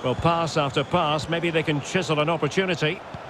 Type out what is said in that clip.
Well, pass after pass, maybe they can chisel an opportunity.